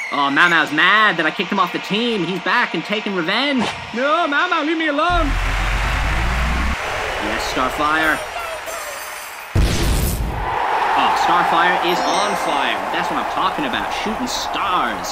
Oh, Mau Mau's mad that I kicked him off the team. He's back and taking revenge. No, Mau Mau, leave me alone. Yes, Starfire. Oh, Starfire is on fire. That's what I'm talking about, shooting stars.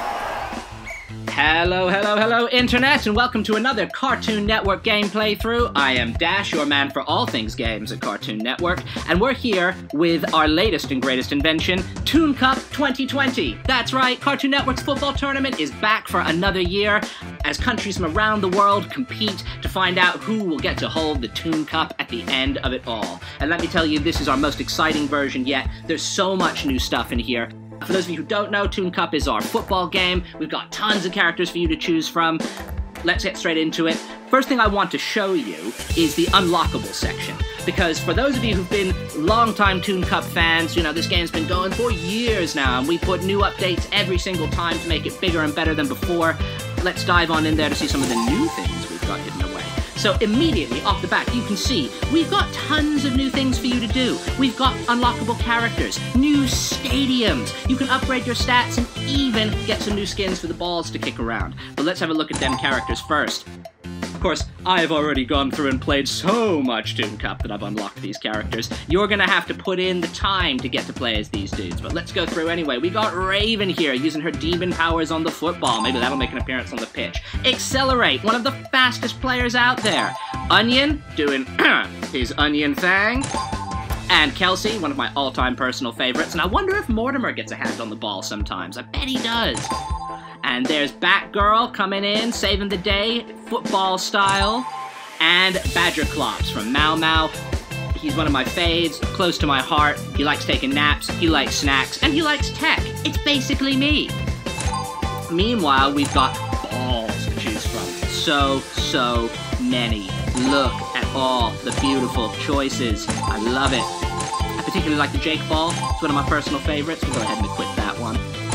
Hello, hello, hello, Internet, and welcome to another Cartoon Network game playthrough. I am Dash, your man for all things games at Cartoon Network, and we're here with our latest and greatest invention, Toon Cup 2020. That's right, Cartoon Network's football tournament is back for another year as countries from around the world compete to find out who will get to hold the Toon Cup at the end of it all. And let me tell you, this is our most exciting version yet. There's so much new stuff in here. For those of you who don't know, Toon Cup is our football game. We've got tons of characters for you to choose from. Let's get straight into it. First thing I want to show you is the unlockable section. Because for those of you who've been longtime Toon Cup fans, you know, this game's been going for years now, and we put new updates every single time to make it bigger and better than before. Let's dive on in there to see some of the new things we've got hidden away. So immediately off the bat, you can see we've got tons of new things for you to do. We've got unlockable characters, new stadiums. You can upgrade your stats and even get some new skins for the balls to kick around. But let's have a look at them characters first. Of course, I've already gone through and played so much Toon Cup that I've unlocked these characters. You're gonna have to put in the time to get to play as these dudes, but let's go through anyway. We got Raven here, using her demon powers on the football. Maybe that'll make an appearance on the pitch. Accelerate, one of the fastest players out there. Onion, doing his onion thing. And Kelsey, one of my all-time personal favorites. And I wonder if Mortimer gets a hand on the ball sometimes. I bet he does. And there's Batgirl coming in, saving the day, football style. And Badger Clops from Mau Mau. He's one of my faves, close to my heart. He likes taking naps, he likes snacks, and he likes tech. It's basically me. Meanwhile, we've got balls to choose from. So many. Look at all the beautiful choices. I love it. I particularly like the Jake ball. It's one of my personal favorites. We'll go ahead and equip that one.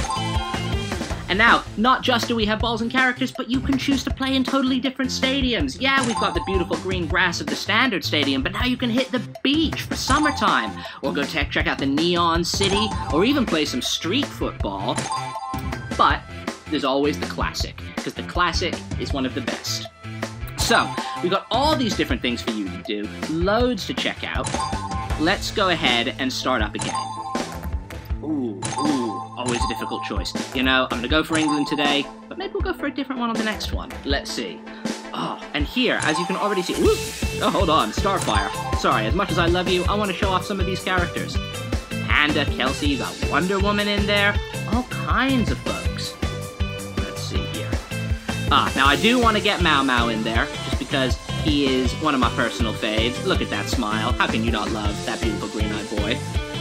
And now, not just do we have balls and characters, but you can choose to play in totally different stadiums. Yeah, we've got the beautiful green grass of the standard stadium, but now you can hit the beach for summertime, or go check out the Neon City, or even play some street football. But there's always the classic, because the classic is one of the best. So, we've got all these different things for you to do, loads to check out. Let's go ahead and start up again. Ooh, always a difficult choice. You know, I'm gonna go for England today, but maybe we'll go for a different one on the next one. Let's see. Oh, and here, as you can already see, oh, hold on, Starfire. Sorry, as much as I love you, I want to show off some of these characters. Panda, Kelsey, you got Wonder Woman in there, all kinds of folks. Let's see here. Now I do want to get Mau Mau in there, just because he is one of my personal faves. Look at that smile. How can you not love that beautiful green-eyed boy?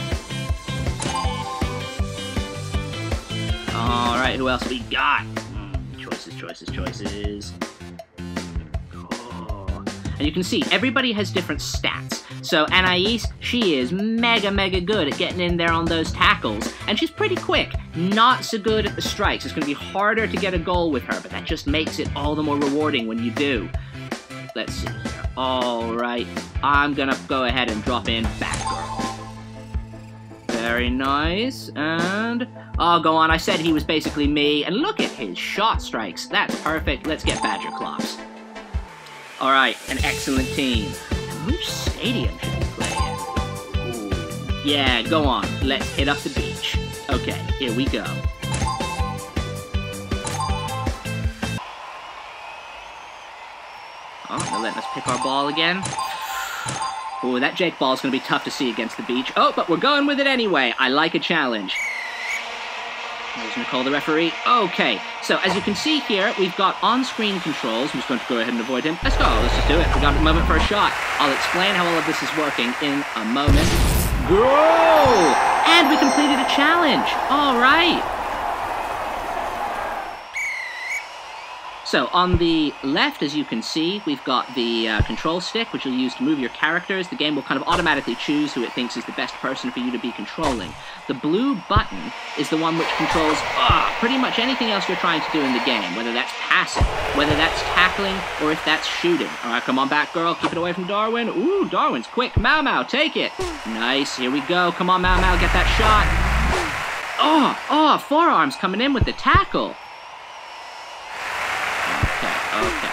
Alright, who else we got? Choices. Oh. And you can see, everybody has different stats. So Anais, she is mega good at getting in there on those tackles. And she's pretty quick. Not so good at the strikes. It's going to be harder to get a goal with her, but that just makes it all the more rewarding when you do. Let's see here. Alright, I'm going to go ahead and drop in Batgirl. Very nice, and... oh, go on, I said he was basically me, and look at his shot strikes. That's perfect. Let's get Badger Clops. Alright, an excellent team. And which stadium should we play in? Ooh. Yeah, go on. Let's hit up the beach. Okay, here we go. Oh, they're letting us pick our ball again. Ooh, that Jake ball's gonna be tough to see against the beach. Oh, but we're going with it anyway. I like a challenge. There's Nicole, the referee. Okay, so as you can see here, we've got on-screen controls. I'm just going to go ahead and avoid him. Let's go, let's just do it. We got a moment for a shot. I'll explain how all of this is working in a moment. Go! And we completed a challenge. All right. So on the left, as you can see, we've got the control stick, which you'll use to move your characters. The game will kind of automatically choose who it thinks is the best person for you to be controlling. The blue button is the one which controls pretty much anything else you're trying to do in the game, whether that's passing, whether that's tackling, or if that's shooting. All right, come on back, girl. Keep it away from Darwin. Ooh, Darwin's quick. Mau Mau, take it. Nice. Here we go. Come on, Mau Mau, get that shot. Oh, forearms coming in with the tackle. Okay.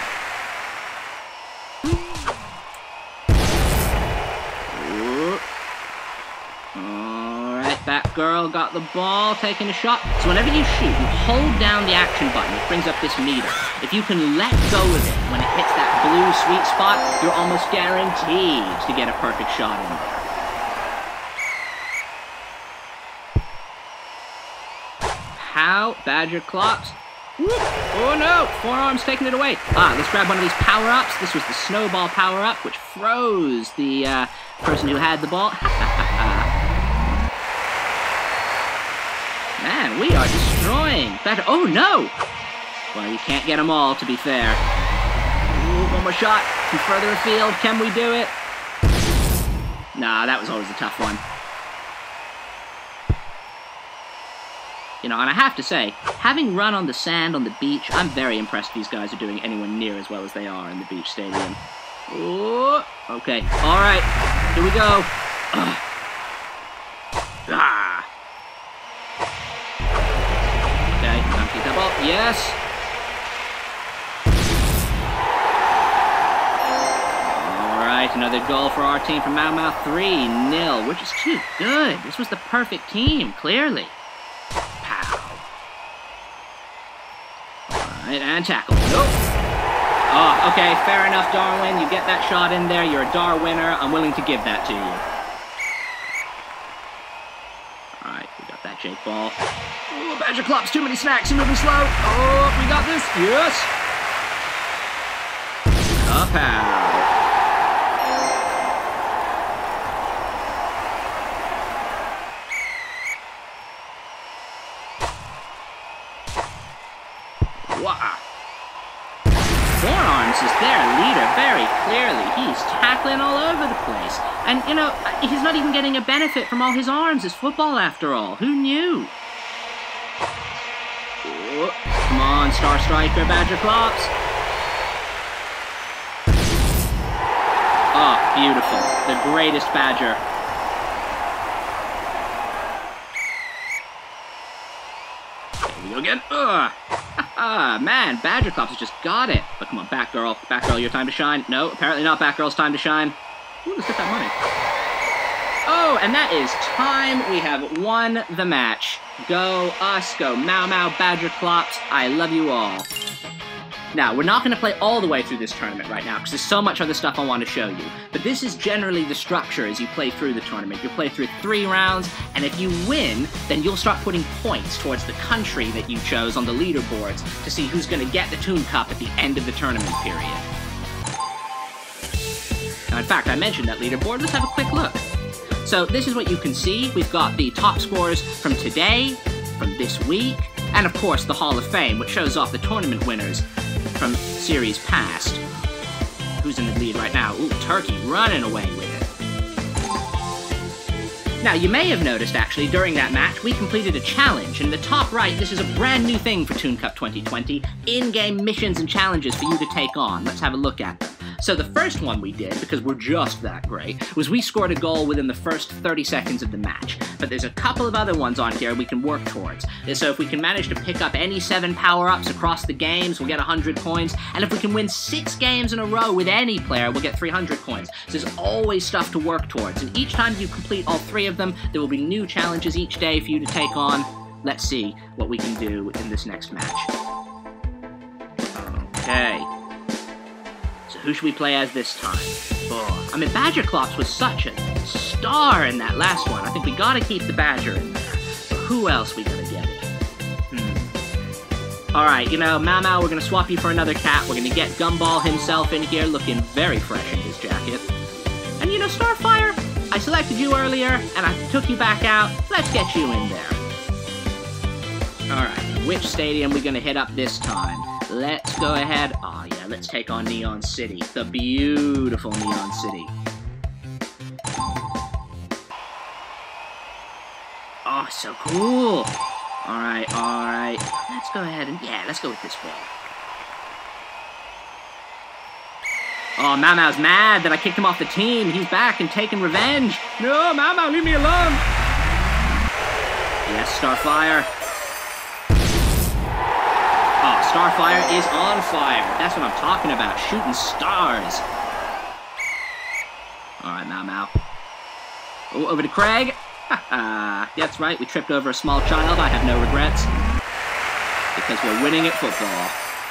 Alright, that girl got the ball, taking a shot. So whenever you shoot, you hold down the action button. It brings up this meter. If you can let go of it when it hits that blue sweet spot, you're almost guaranteed to get a perfect shot in there. How? Badger clocks. Oh no! Forearms taking it away. Let's grab one of these power-ups. This was the snowball power-up, which froze the person who had the ball. Man, we are destroying Badger. Oh no! Well, you can't get them all, to be fair. Ooh, one more shot. From further afield. Can we do it? Nah, that was always a tough one. You know, and I have to say, having run on the sand on the beach, I'm very impressed these guys are doing anywhere near as well as they are in the beach stadium. Ooh, okay, all right, here we go. Okay, time to get that ball. Yes. All right, another goal for our team from Mau Mau, 3-0. We're just too good. This was the perfect team, clearly. And tackle. Nope. Oh, okay, fair enough, Darwin. You get that shot in there. You're a Darwinner. I'm willing to give that to you. All right, we got that Jake ball. Oh, Badger Klopp's too many snacks. You're moving slow. Oh, we got this. Yes. Up out. Forearms is their leader very clearly. He's tackling all over the place. And, you know, he's not even getting a benefit from all his arms. It's football after all. Who knew? Oh, come on, star striker, Badger Klops. Oh, beautiful. The greatest Badger. Here we go again. Man, Badger Klops has just got it. But come on, Batgirl. Batgirl, your time to shine. No, apparently not Batgirl's time to shine. Ooh, let's get that money. Oh, and that is time. We have won the match. Go us, go Mau Mau, Badger Klops. I love you all. Now, we're not going to play all the way through this tournament right now, because there's so much other stuff I want to show you. But this is generally the structure as you play through the tournament. You'll play through 3 rounds, and if you win, then you'll start putting points towards the country that you chose on the leaderboards to see who's going to get the Toon Cup at the end of the tournament period. Now, in fact, I mentioned that leaderboard. Let's have a quick look. So this is what you can see. We've got the top scores from today, from this week, and of course the Hall of Fame, which shows off the tournament winners from series past. Who's in the lead right now? Ooh, Turkey running away with it. Now, you may have noticed, actually, during that match, we completed a challenge. In the top right, this is a brand new thing for Toon Cup 2020. In-game missions and challenges for you to take on. Let's have a look at them. So the first one we did, because we're just that great, was we scored a goal within the first 30 seconds of the match. But there's a couple of other ones on here we can work towards. So if we can manage to pick up any 7 power-ups across the games, we'll get 100 coins. And if we can win 6 games in a row with any player, we'll get 300 coins. So there's always stuff to work towards. And each time you complete all 3 of them, there will be new challenges each day for you to take on. Let's see what we can do in this next match. Okay. Who should we play as this time? Oh, I mean, Badger Klops was such a star in that last one. I think we gotta keep the Badger in there. But who else we gonna get in? Alright, you know, Mau Mau, we're gonna swap you for another cat. We're gonna get Gumball himself in here, looking very fresh in his jacket. And you know, Starfire, I selected you earlier, and I took you back out. Let's get you in there. Alright, which stadium we gonna hit up this time? Let's go ahead. Oh yeah, let's take on Neon City. The beautiful Neon City. Oh, so cool. Alright. Let's go ahead and, yeah, let's go with this ball. Oh, Mau Mau's mad that I kicked him off the team. He's back and taking revenge. No, Mau Mau, leave me alone. Yes, Starfire. Oh, Starfire is on fire. That's what I'm talking about. Shooting stars. Alright, Mau. Oh, over to Craig. That's right, we tripped over a small child. I have no regrets. Because we're winning at football.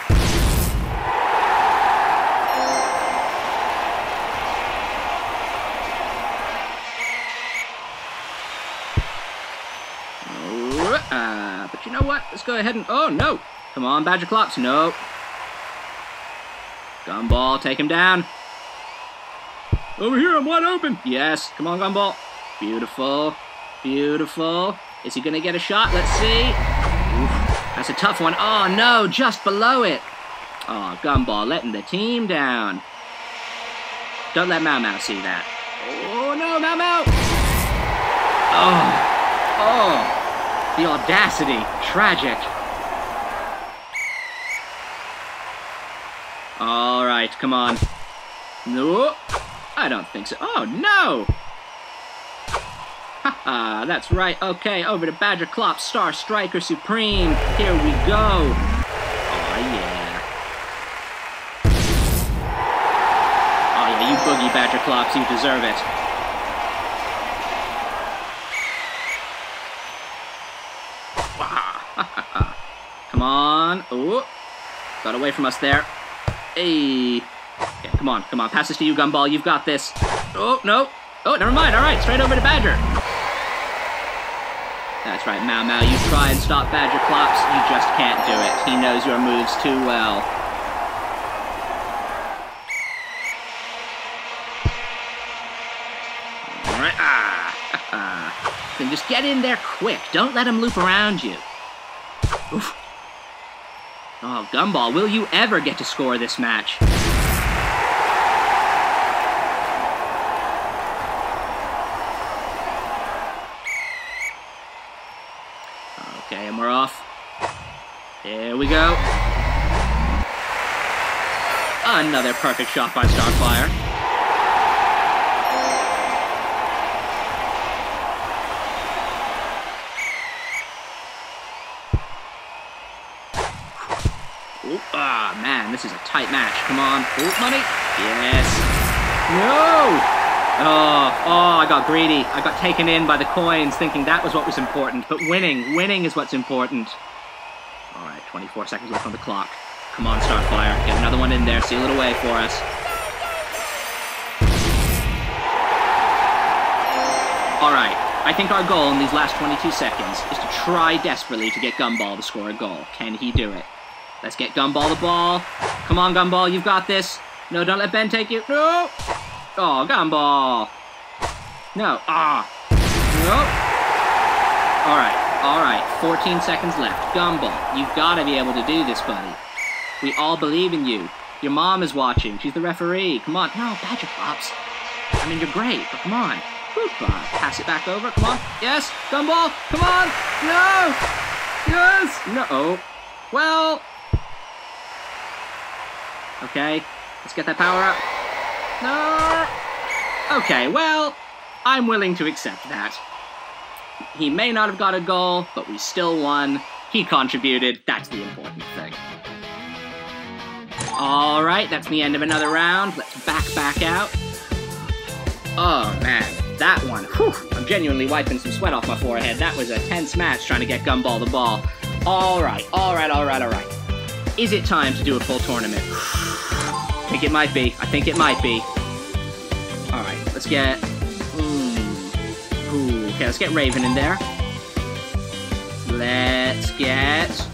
But you know what? Let's go ahead and... Oh, no! Come on, Badger Clops. No. Gumball, take him down. Over here, I'm wide open. Yes, come on, Gumball. Beautiful. Beautiful. Is he going to get a shot? Let's see. Oof, that's a tough one. Oh, no, just below it. Oh, Gumball letting the team down. Don't let Mau see that. Oh, no, Mau. Oh, the audacity. Tragic. All right, come on. No, I don't think so. Oh, no. Haha, that's right. Okay, over to Badger Clop, Star Striker Supreme. Here we go. Oh, yeah. Oh, yeah, you boogie Badger Clops, you deserve it. Come on. Oh, got away from us there. Hey. Okay, come on. Pass this to you, Gumball. You've got this. Oh, no. Oh, never mind. All right, straight over to Badger. That's right, Mau. You try and stop Badger Clops. You just can't do it. He knows your moves too well. All right. Then just get in there quick. Don't let him loop around you. Oof. Oh, Gumball, will you ever get to score this match? Okay, and we're off. Here we go. Another perfect shot by Starfire. Man, this is a tight match. Come on. Oh, money. Yes. No! Oh, I got greedy. I got taken in by the coins, thinking that was what was important. But winning is what's important. All right, 24 seconds left on the clock. Come on, Starfire. Get another one in there. Seal it away for us. All right. I think our goal in these last 22 seconds is to try desperately to get Gumball to score a goal. Can he do it? Let's get Gumball the ball. Come on, Gumball, you've got this. No, don't let Ben take you. No! Oh, Gumball. No. No. All right. 14 seconds left. Gumball, you've got to be able to do this, buddy. We all believe in you. Your mom is watching. She's the referee. Come on. No, Badger Pops. I mean, you're great, but come on. Pass it back over. Come on. Yes, Gumball. Come on. No. Yes. No. Oh. Well. Okay, let's get that power up. No! Okay, well, I'm willing to accept that. He may not have got a goal, but we still won. He contributed. That's the important thing. All right, that's the end of another round. Let's back out. Oh, man, that one. Whew, I'm genuinely wiping some sweat off my forehead. That was a tense match trying to get Gumball the ball. All right. Is it time to do a full tournament? I think it might be. All right, let's get... Okay, let's get Raven in there. Let's get...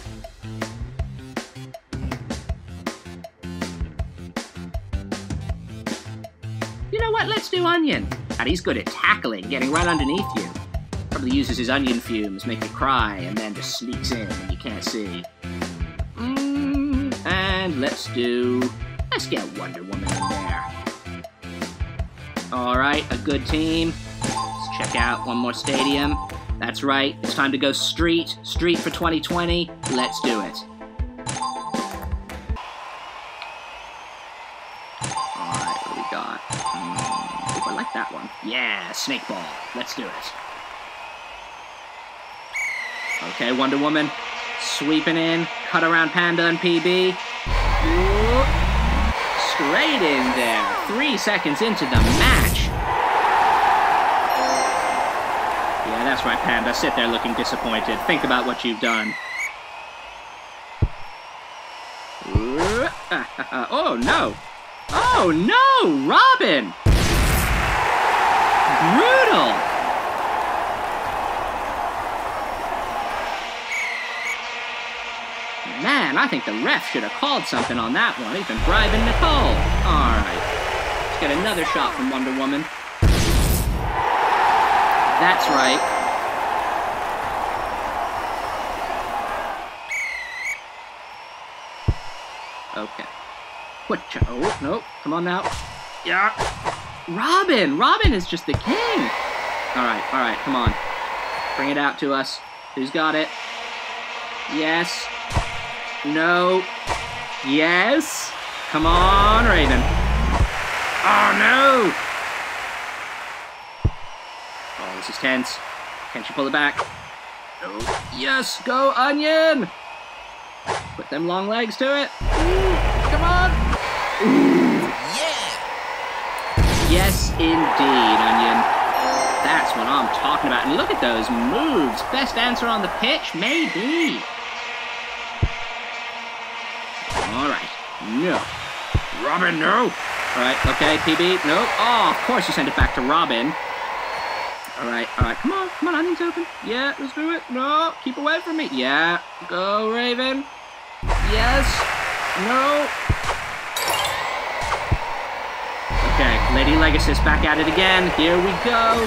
You know what? Let's do Onion. God, he's good at tackling, getting right underneath you. Probably uses his onion fumes, make you cry, and then just sneaks in and you can't see. And let's get Wonder Woman in there. All right, a good team. Let's check out one more stadium. That's right, it's time to go street for 2020. Let's do it. All right, what do we got? Oh, I like that one. Yeah, snake ball. Let's do it. Okay, Wonder Woman sweeping in, cut around Panda and PB. Ooh. Straight in there. 3 seconds into the match. Yeah, that's right, Panda. Sit there looking disappointed. Think about what you've done. Oh, no. Oh, no! Robin! Brutal! Man, I think the ref should have called something on that one. He's been bribing Nicole. All right. Let's get another shot from Wonder Woman. That's right. Okay. Oh, no. Come on now. Yeah. Robin! Robin is just the king! Alright, come on. Bring it out to us. Who's got it? Yes. No. Yes. Come on, Raven. Oh, no! Oh, this is tense. Can't you pull it back? Oh, yes! Go, Onion! Put them long legs to it. Ooh, come on! Ooh. Yeah! Yes, indeed, Onion. That's what I'm talking about. And look at those moves. Best dancer on the pitch? Maybe. All right. No. Robin, no. All right, okay, PB. No. Oh, of course you sent it back to Robin. All right. Come on, Onion's open. Yeah, let's do it. No, keep away from me. Yeah, go, Raven. Yes. No. Okay, Lady Legacy back at it again. Here we go.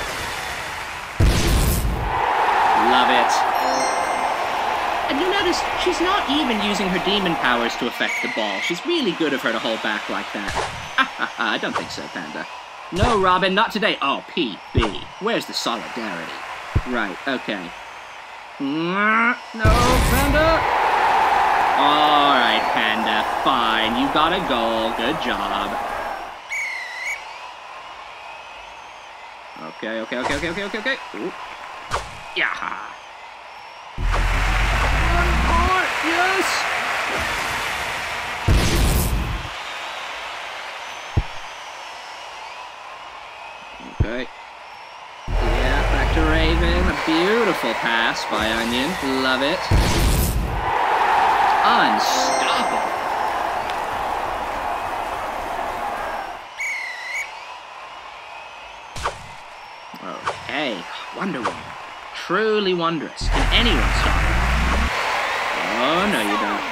Love it. And you notice she's not even using her demon powers to affect the ball. She's really good of her to hold back like that. I don't think so, Panda. No, Robin, not today. Oh, PB. Where's the solidarity? Right, okay. No, Panda. All right, Panda. Fine. You got a goal. Good job. Okay. Ooh. Yeah. One more. Yes. Okay. Yeah, back to Raven. A beautiful pass by Onion. Love it. Unstoppable. Okay, Wonder Woman. Truly wondrous. Can anyone stop her? Oh, no, you don't.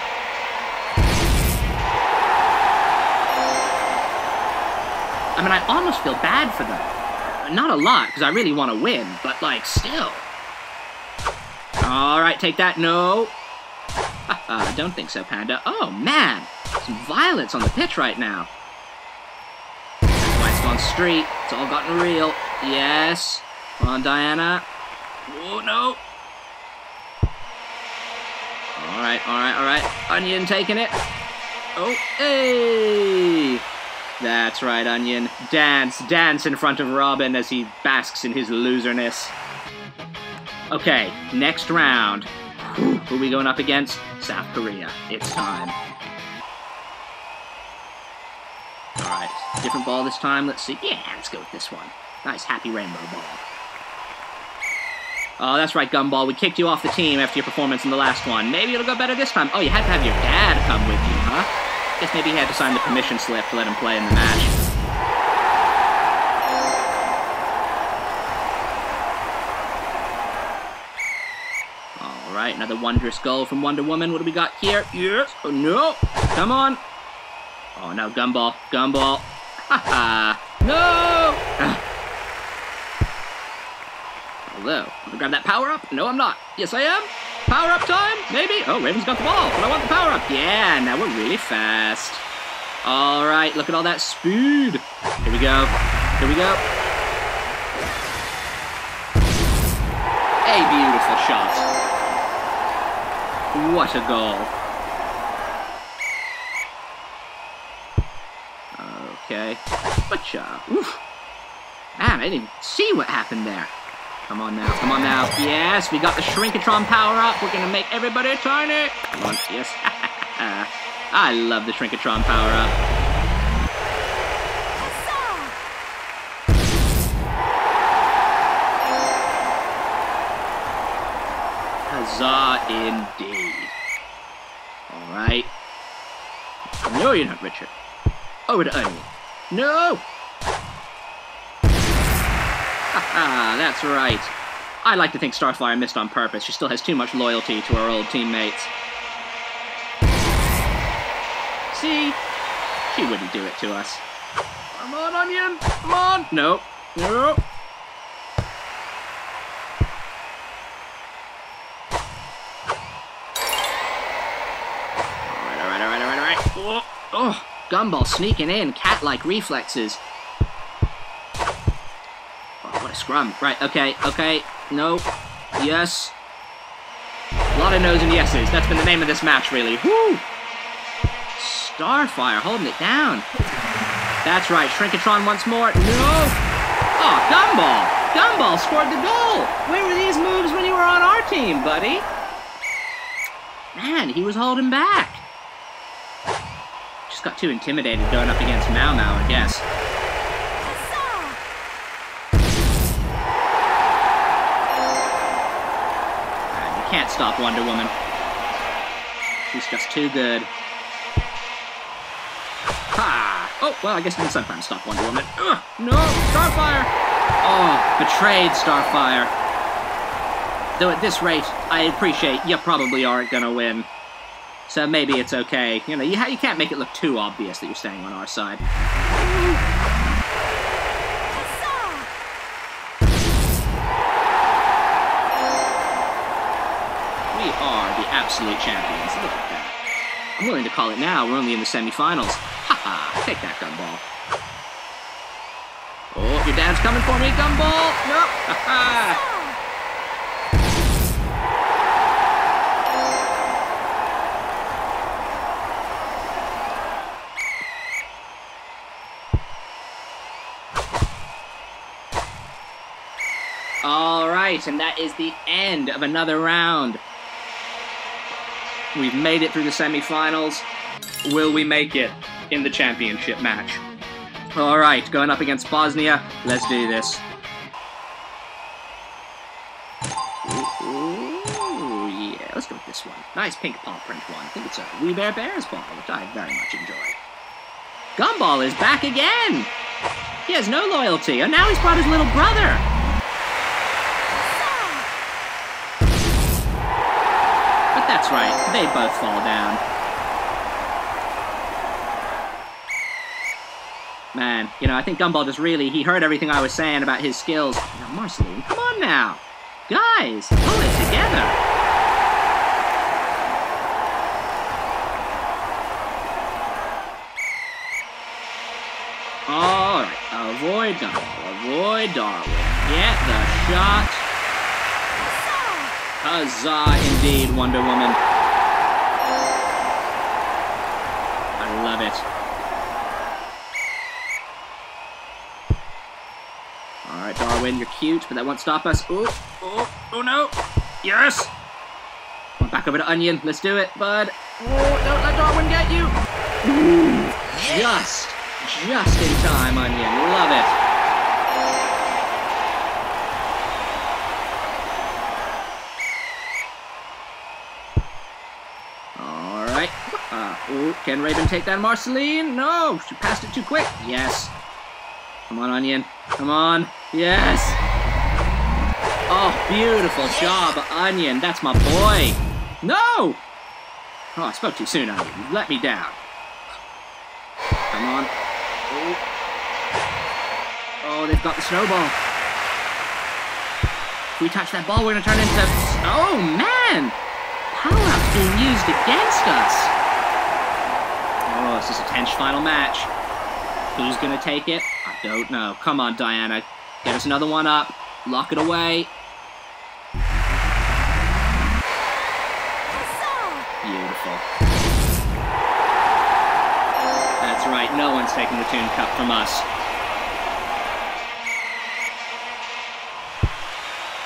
I mean, I almost feel bad for them. Not a lot, because I really want to win, but, like, still. All right, take that. No. I don't think so, Panda. Oh, man. Some violence on the pitch right now. Lights gone street. It's all gotten real. Yes. Come on, Diana. Oh, no. All right. Onion taking it. Oh, hey. That's right, Onion. Dance in front of Robin as he basks in his loserness. Okay, next round. Who are we going up against? South Korea. It's time. All right, different ball this time. Let's see. Yeah, let's go with this one. Nice, happy rainbow ball. Oh, that's right, Gumball. We kicked you off the team after your performance in the last one. Maybe it'll go better this time. Oh, you had to have your dad come with you, huh? Guess maybe he had to sign the permission slip to let him play in the match. All right, another wondrous goal from Wonder Woman. What do we got here? Yes. Oh, no. Come on. Oh, no, Gumball. Ha-ha. No! Hello. I'm gonna grab that power-up? No, I'm not. Yes, I am. Power-up time? Maybe? Oh, Raven's got the ball, but I want the power-up. Yeah, now we're really fast. All right, look at all that speed. Here we go. A beautiful shot. What a goal. Okay. Butcha. Oof. Man, I didn't even see what happened there. Come on now, come on now. Yes, we got the Shrinkatron power up. We're gonna make everybody tiny. Come on, yes. I love the Shrinkatron power up. Huzzah indeed. Alright. No, you're not, Richard. Over to Onion. No! Ah, that's right. I like to think Starfire missed on purpose. She still has too much loyalty to her old teammates. See? She wouldn't do it to us. Come on, Onion! Come on! No. No. Alright. Oh, Gumball sneaking in. Cat-like reflexes. What a scrum. Right, okay. No. Yes. A lot of no's and yeses. That's been the name of this match, really. Woo! Starfire holding it down. That's right. Shrinkatron once more. No! Oh, Gumball! Gumball scored the goal! Where were these moves when you were on our team, buddy? Man, he was holding back. Just got too intimidated going up against Mau Mau, I guess. Can't stop Wonder Woman. She's just too good. Ha! Oh, well, I guess you can sometimes stop Wonder Woman. Ugh, no! Starfire! Oh, betrayed Starfire. Though at this rate, I appreciate you probably aren't gonna win. So maybe it's okay. You know, you can't make it look too obvious that you're staying on our side. We are the absolute champions. Look at that. I'm willing to call it now. We're only in the semifinals. Haha, take that, Gumball. Oh, your dad's coming for me, Gumball. Nope. Haha. All right, and that is the end of another round. We've made it through the semifinals. Will we make it in the championship match? All right, going up against Bosnia. Let's do this. Ooh, yeah, let's go with this one. Nice pink paw print one. I think it's a We Bare Bears ball, which I very much enjoy. Gumball is back again. He has no loyalty, and now he's brought his little brother. That's right, they both fall down. Man, you know, I think Gumball just he heard everything I was saying about his skills. Now, Marceline, come on now. Guys, pull it together. Alright, avoid Gumball, avoid Darwin. Get the shot. Huzzah, indeed, Wonder Woman. I love it. Alright, Darwin, you're cute, but that won't stop us. Oh no. Yes! Back over to Onion. Let's do it, bud. Oh, don't let Darwin get you. Ooh, just in time, Onion. Love it. Ooh, can Raven take that Marceline? No, she passed it too quick. Yes. Come on, Onion. Come on. Yes. Oh, beautiful job, Onion. That's my boy. No! Oh, I spoke too soon, Onion. You let me down. Come on. Oh, they've got the snowball. If we touch that ball, we're going to turn into... Oh, man! Power-up's being used against us. Oh, this is a tense final match. Who's gonna take it? I don't know. Come on, Diana. Get us another one up. Lock it away. Beautiful. That's right. No one's taking the Toon Cup from us.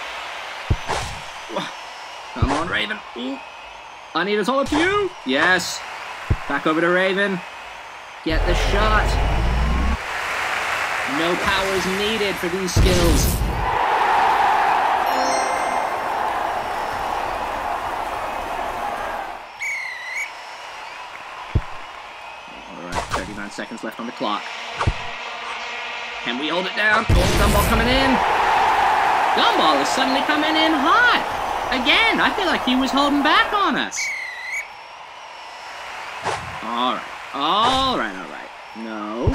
Raven. Ooh. Onion, it's all up to you. Yes. Back over to Raven. Get the shot. No powers needed for these skills. Alright, 39 seconds left on the clock. Can we hold it down? Oh, Gumball coming in. Gumball is suddenly coming in hot. Again, I feel like he was holding back on us. Alright, alright. No.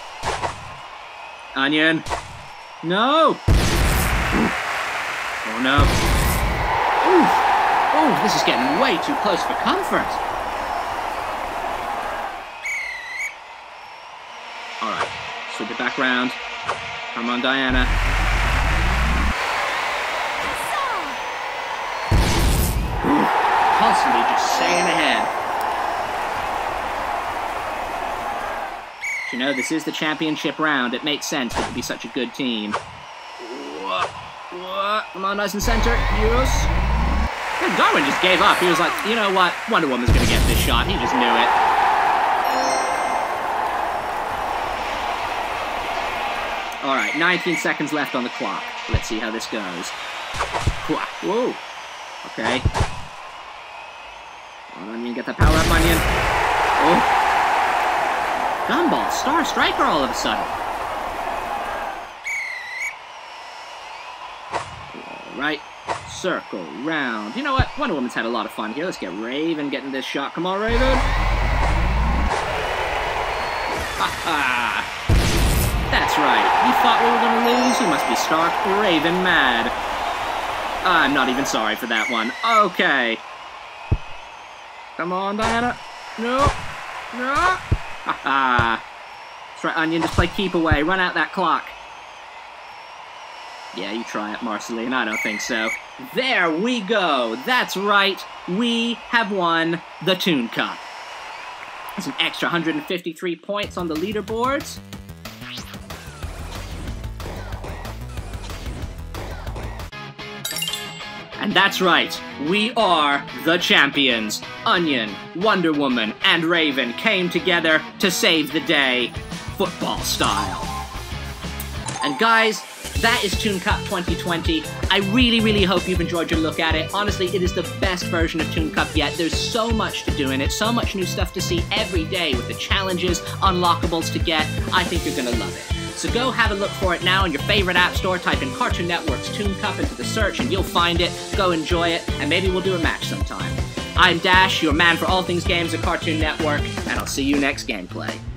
Onion. No. Oh no. Oof. Oh, this is getting way too close for comfort. Alright, swing it back round. Come on, Diana. Constantly just staying ahead. You know, this is the championship round. It makes sense that it would be such a good team. Come on, nice and center. Yes. And Darwin just gave up. He was like, you know what? Wonder Woman's gonna get this shot. He just knew it. Alright, 19 seconds left on the clock. Let's see how this goes. Whoa. Okay. Onion, get that power up, Onion. Oh. Gumball, Star Striker all of a sudden. Alright, circle, round. You know what? Wonder Woman's had a lot of fun here. Let's get Raven getting this shot. Come on, Raven. Ha-ha. That's right. You thought we were going to lose? You must be stark Raven mad. I'm not even sorry for that one. Okay. Come on, Diana. No. Ha-ha. That's right, Onion, just play keep away. Run out that clock. Yeah, you try it, Marceline. I don't think so. There we go. That's right. We have won the Toon Cup. That's an extra 153 points on the leaderboards. And that's right, we are the champions. Onion, Wonder Woman, and Raven came together to save the day, football style. And guys, that is Toon Cup 2020. I really hope you've enjoyed your look at it. Honestly, it is the best version of Toon Cup yet. There's so much to do in it, so much new stuff to see every day with the challenges, unlockables to get. I think you're gonna love it. So go have a look for it now in your favorite app store. Type in Cartoon Network's Toon Cup into the search and you'll find it. Go enjoy it, and maybe we'll do a match sometime. I'm Dash, your man for all things games at Cartoon Network, and I'll see you next gameplay.